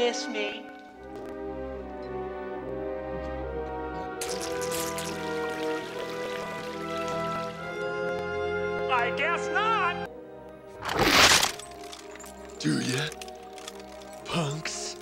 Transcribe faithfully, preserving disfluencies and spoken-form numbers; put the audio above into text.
miss me? I guess not. Do ya, punks?